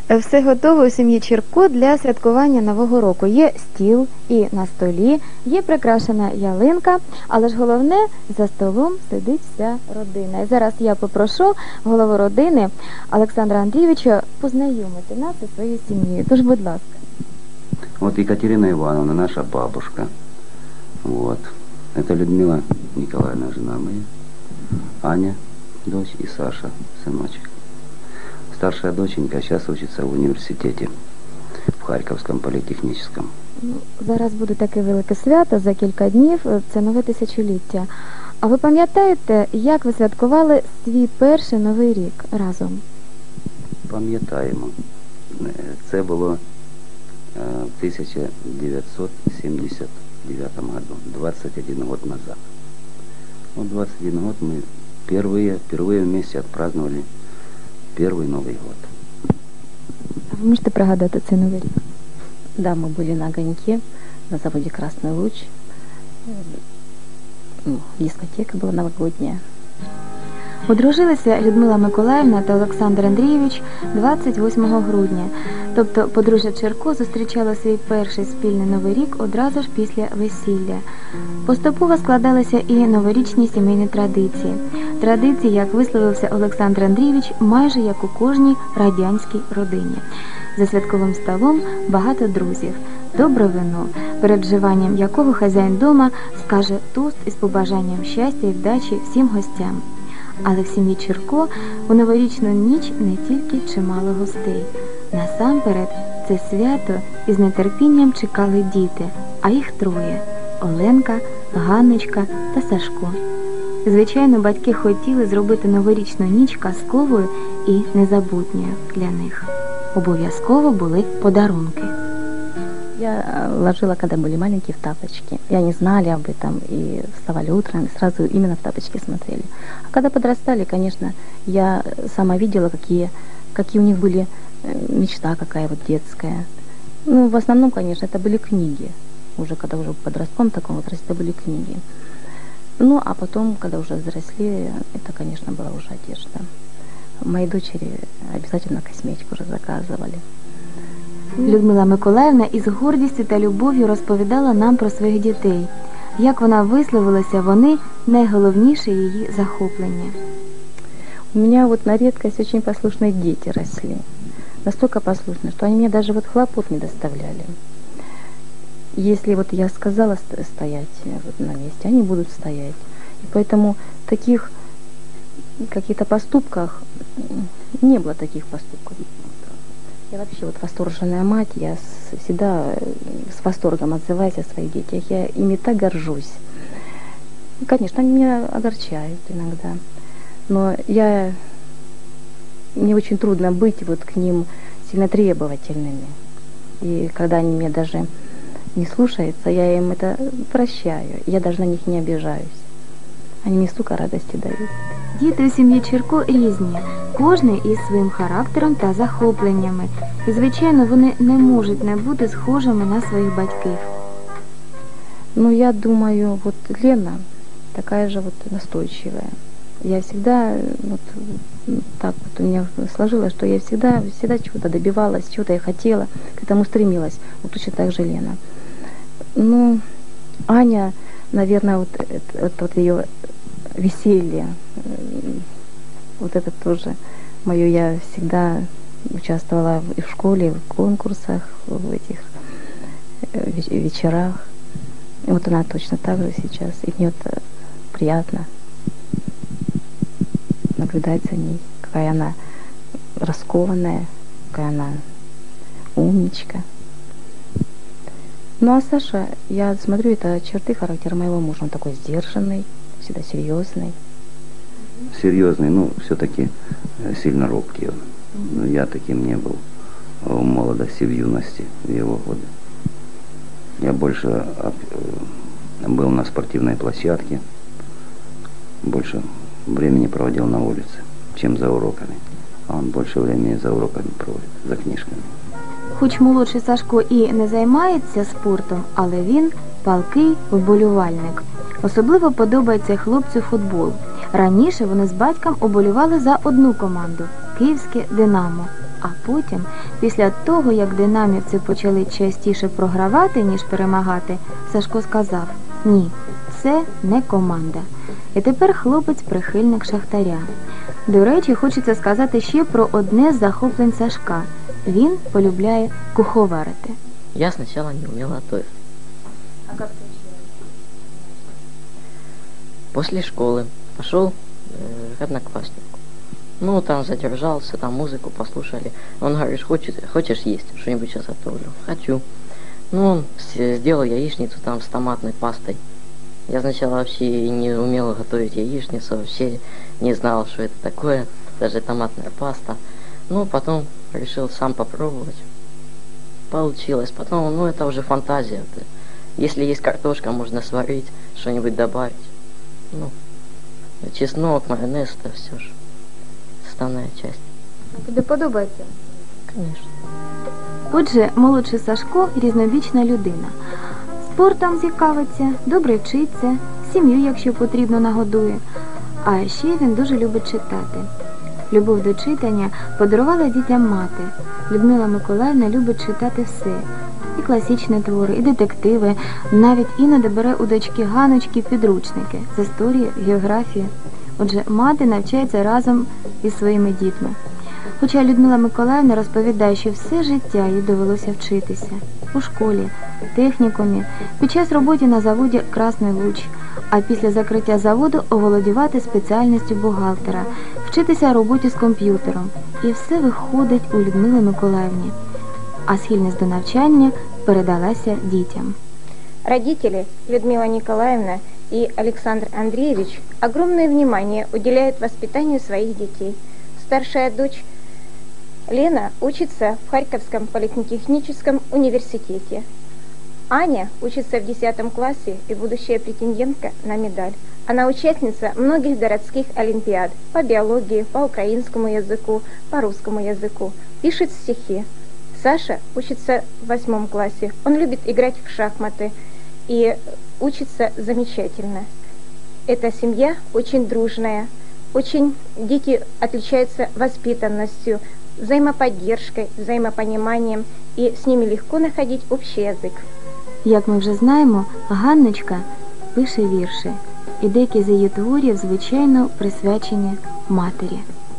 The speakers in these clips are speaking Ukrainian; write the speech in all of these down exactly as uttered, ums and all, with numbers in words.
Все готово у сім'ї Чирко для святкування Нового року. Є стіл і на столі, є прикрашена ялинка, але ж головне, за столом сидить вся родина. І зараз я попрошу голову родини Олександра Андрійовича познайомити нас зі своєю сім'єю. Тож, будь ласка. Вот Екатерина Ивановна, наша бабушка. Вот. Это Людмила Николаевна, жена моя. Аня, дочь, и Саша, сыночек. Старшая доченька сейчас учится в университете, в Харьковском политехническом. Ну, зараз буде таке велике свято, за кілька днів, це нове тисячоліття. А ви пам'ятаєте, як ви святкували свій перший Новий рік разом? Пам'ятаємо. Це було в тысяча девятьсот семьдесят девятом году, двадцать один год назад. Вот двадцать один год мы впервые, впервые вместе отпраздновали первый Новый год. А ви можете пригадати цей Новий рік? Да, мы были на огоньке, на заводе «Красный луч». Дискотека была новогодняя. Одружилися Людмила Миколаївна та Олександр Андрійович двадцять восьмого грудня. Тобто подружжя Чирко зустрічало свій перший спільний Новий рік одразу ж після весілля. Поступово складалися і новорічні сімейні традиції. Традиції, як висловився Олександр Андрійович, майже як у кожній радянській родині. За святковим столом багато друзів, добре вино, перед вживанням якого хазяїн дома скаже тост із побажанням щастя і вдачі всім гостям. Але в сім'ї Чирко у новорічну ніч не тільки чимало гостей. Насамперед, це свято із нетерпінням чекали діти, а їх троє – Оленка, Ганночка та Сашко. Звичайно, батьки хотіли зробити новорічну ніч казковою і незабутньою для них. Обов'язково були подарунки. Я ложила, когда были маленькие, в тапочки. И они знали об этом, и вставали утром, и сразу именно в тапочки смотрели. А когда подрастали, конечно, я сама видела, какие, какие у них были мечта какая вот детская. Ну, в основном, конечно, это были книги. Уже когда уже в подростковом таком возрасте, это были книги. Ну, а потом, когда уже взрослели, это, конечно, была уже одежда. Мои дочери обязательно косметику уже заказывали. Людмила Миколаївна із гордістю та любов'ю розповідала нам про своїх дітей. Як вона висловилася, вони – найголовніше її захоплення. У меня вот на редкость очень послушные дети росли. Настолько послушные, что они мне даже вот хлопот не доставляли. Если вот я сказала стоять вот на месте, они будут стоять. И поэтому таких каких-то поступках не было таких поступков. Я вообще вот восторженная мать, я всегда с восторгом отзываюсь о своих детях, я ими так горжусь. Конечно, они меня огорчают иногда, но я, мне очень трудно быть вот к ним сильно требовательными. И когда они меня даже не слушаются, я им это прощаю, я даже на них не обижаюсь. Они мне столько радости дают. Діти у сім'ї Чирко різні, кожний із своїм характером та захопленнями. І, звичайно, вони не можуть не бути схожими на своїх батьків. Ну, я думаю, вот Лена такая же вот настойчивая. Я всегда, вот так вот у меня сложилось, что я всегда, всегда чего-то добивалась, чего-то я хотела, к этому стремилась. Вот точно так же Лена. Ну, Аня, наверное, вот это вот ее веселье, вот это тоже мое, я всегда участвовала и в школе, и в конкурсах, в этих вечерах. И вот она точно так же сейчас, и мне вот приятно наблюдать за ней, какая она раскованная, какая она умничка. Ну а Саша, я смотрю, это черты характера моего мужа, он такой сдержанный, всегда серьезный. Серьезный, ну, все-таки сильно робкий он. Но я таким не был в молодости, в юности, в его годы. Я больше был на спортивной площадке, больше времени проводил на улице, чем за уроками. А он больше времени за уроками проводит, за книжками. Хоч молодший Сашко і не займається спортом, але він палкий вболівальник. Особливо подобається хлопцю футбол. Раніше вони з батьком уболівали за одну команду – київське «Динамо». А потім, після того, як динамівці почали частіше програвати, ніж перемагати, Сашко сказав: «Ні, це не команда». І тепер хлопець прихильник Шахтаря. До речі, хочеться сказати ще про одне з захоплень Сашка. Він полюбляє куховарити. Я сначала не умел готовить. А як ти После школы пошел э, к однокласснику. Ну, там задержался, там музыку послушали. Он говорит: хочешь, хочешь есть? Что-нибудь сейчас готовлю. Хочу. Ну, он с- сделал яичницу там с томатной пастой. Я сначала вообще и не умел готовить яичницу, вообще не знал, что это такое, даже томатная паста. Ну, потом решил сам попробовать. Получилось. Потом, ну, это уже фантазия. Это- Если есть картошка, можно сварить, что-нибудь добавить. Ну, чеснок, майонез, это все же составная часть. Тобі подобається? Конечно. Отже, молодший Сашко – різнобічна людина. Спортом цікавиться, добре вчиться, сім'ю, якщо потрібно, нагодує. А ще він дуже любить читати. Любов до читання подарувала дітям мати. Людмила Миколаївна любить читати все. І класичні твори, і детективи, навіть іноді бере у дочки Ганочки підручники з історії, географії. Отже, мати навчається разом із своїми дітьми. Хоча Людмила Миколаївна розповідає, що все життя їй довелося вчитися. У школі, технікумі, під час роботи на заводі «Красний луч», а після закриття заводу оволодівати спеціальністю бухгалтера, вчитися роботі з комп'ютером. І все виходить у Людмили Миколаївні. А схильність до навчання передалася дітям. Родители Людмила Николаевна и Александр Андреевич огромное внимание уделяют воспитанию своих детей. Старшая дочь Лена учится в Харьковском политехническом университете. Аня учится в десятом классе и будущая претендентка на медаль. Она участница многих городских олимпиад по биологии, по украинскому языку, по русскому языку. Пишет стихи. Саша учится в восьмом классе. Он любит играть в шахматы и учится замечательно. Эта семья очень дружная, очень дети отличаются воспитанностью, взаимоподдержкой, взаимопониманием, и с ними легко находить общий язык. Як ми вже знаємо, Ганночка пише вірші, і деякі з її творів, звичайно, присвячені матері.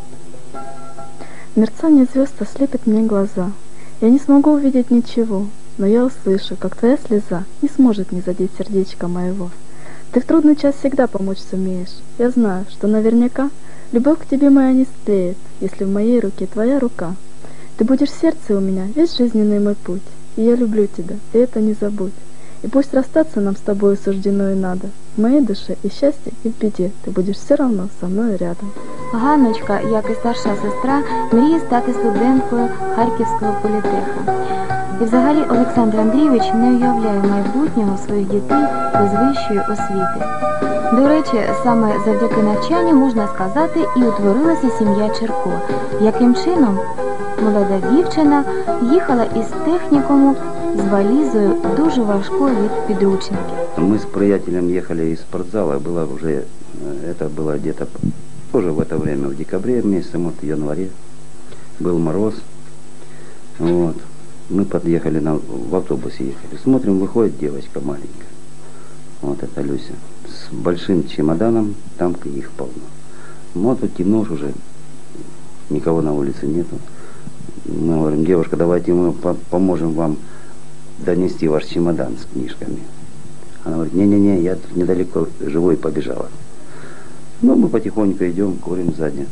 Мерцание звезд ослепит мне глаза. Я не смогу увидеть ничего, но я услышу, как твоя слеза не сможет не задеть сердечко моего. Ты в трудный час всегда помочь сумеешь. Я знаю, что наверняка любовь к тебе моя не стлеет, если в моей руке твоя рука. Ты будешь в сердце у меня весь жизненный мой путь, и я люблю тебя, и это не забудь. И пусть расстаться нам с тобой суждено и надо, в моей душе и счастье, и в беде ты будешь все равно со мной рядом. Ганночка, як і старша сестра, мріє стати студенткою Харківського політеха. І взагалі Олександр Андрійович не уявляє майбутнього своїх дітей без вищої освіти. До речі, саме завдяки навчанню, можна сказати, і утворилася сім'я Черко. Яким чином? Молода дівчина їхала із технікуму з валізою дуже важкою від підручників. Мы с приятелем ехали из спортзала, было уже, э, это было где-то тоже в это время, в декабре месяце, может, в январе, был мороз, вот, мы подъехали, на, в автобусе ехали, смотрим, выходит девочка маленькая, вот это Люся, с большим чемоданом, там книг полно. Вот тут темно уже, никого на улице нету. Мы говорим: девушка, давайте мы по- поможем вам донести ваш чемодан с книжками. Она говорит: не-не-не, я тут недалеко живу, и побежала. Ну, мы потихоньку идем, курим сзади.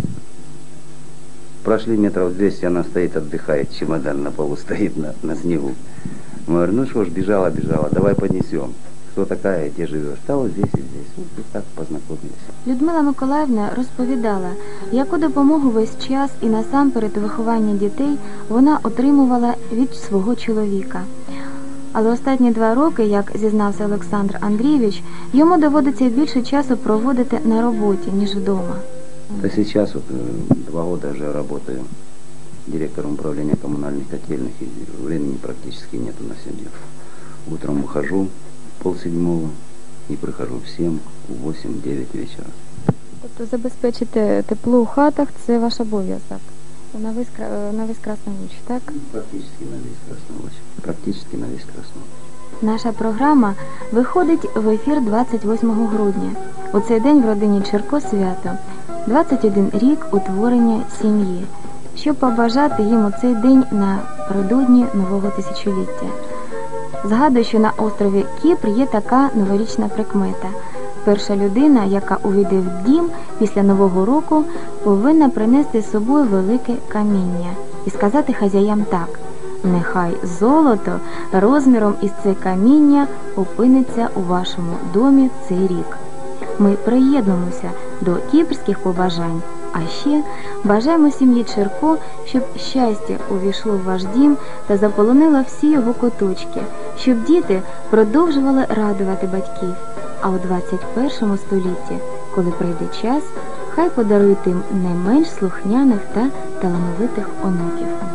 Прошли метров двести, она стоит, отдыхает, чемодан на полу стоит на, на снегу. Мы говорим: ну что ж, бежала, бежала, давай поднесем. Кто такая, где живешь? Да вот здесь и здесь. Вот и так познакомились. Людмила Миколаївна розповідала, яку допомогу весь час і насамперед у вихованні дітей вона отримувала від свого чоловіка. Але останні два роки, як зізнався Олександр Андрійович, йому доводиться більше часу проводити на роботі, ніж вдома. Да сейчас вот э, два года уже работаю директором управления коммунальных котельных, и времени практически нету на семью. Утром ухожу полседьмого и прихожу в семь, в восемь-девять вечера. Тобто забезпечити тепло у хатах – це ваш обов'язок? на весь, Кра- на весь Красний Луч, так? Практически на весь Красный Луч. Практически на весь Красный Луч. Наша програма виходить в ефір двадцять восьмого грудня. У цей день в родині Чирко свято. двадцять один рік утворення сім'ї. Щоб побажати їм у цей день напередодні нового тисячоліття. Згадую, що на острові Кіпр є така новорічна прикмета. Перша людина, яка увійде в дім після Нового року, повинна принести з собою велике каміння і сказати хазяям так: «Нехай золото розміром із це каміння опиниться у вашому домі в цей рік». Ми приєднуємося до кіпрських побажань, а ще бажаємо сім'ї Чирко, щоб щастя увійшло в ваш дім та заполонило всі його куточки, щоб діти продовжували радувати батьків. А у двадцять першому столітті, коли прийде час, хай подарують їм не менш слухняних та талановитих онуків.